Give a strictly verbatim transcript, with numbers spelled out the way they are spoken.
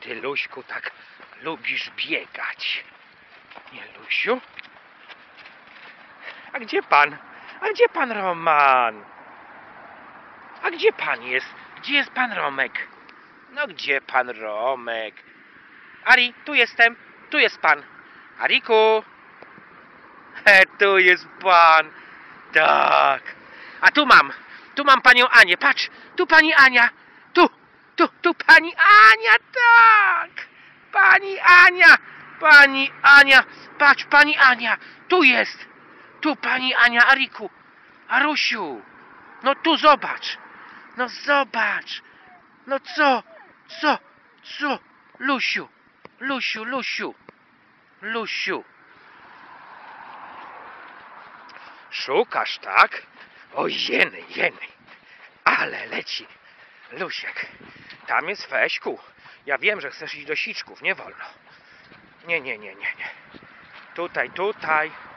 ty, Luśku, tak lubisz biegać? Nie, Lusiu? A gdzie pan? A gdzie pan Roman? A gdzie pan jest? Gdzie jest pan Romek? No gdzie pan Romek? Ari, tu jestem. Tu jest pan. Ariku. He, tu jest pan. Tak. A tu mam. Tu mam panią Anię. Patrz. Tu pani Ania. Tu. Tu. Tu pani Ania. Tak. Pani Ania. Pani Ania. Patrz, pani Ania. Tu jest. Tu pani Ania. Ariku. Arusiu. No tu zobacz. No zobacz. No co? Co? Co? Lusiu. Lusiu, Lusiu. Lusiu. Szukasz, tak? O, jeny, jeny. Ale leci. Lusiek. Tam jest Feśku. Ja wiem, że chcesz iść do siczków. Nie wolno. Nie, nie, nie, nie, nie. Tutaj, tutaj.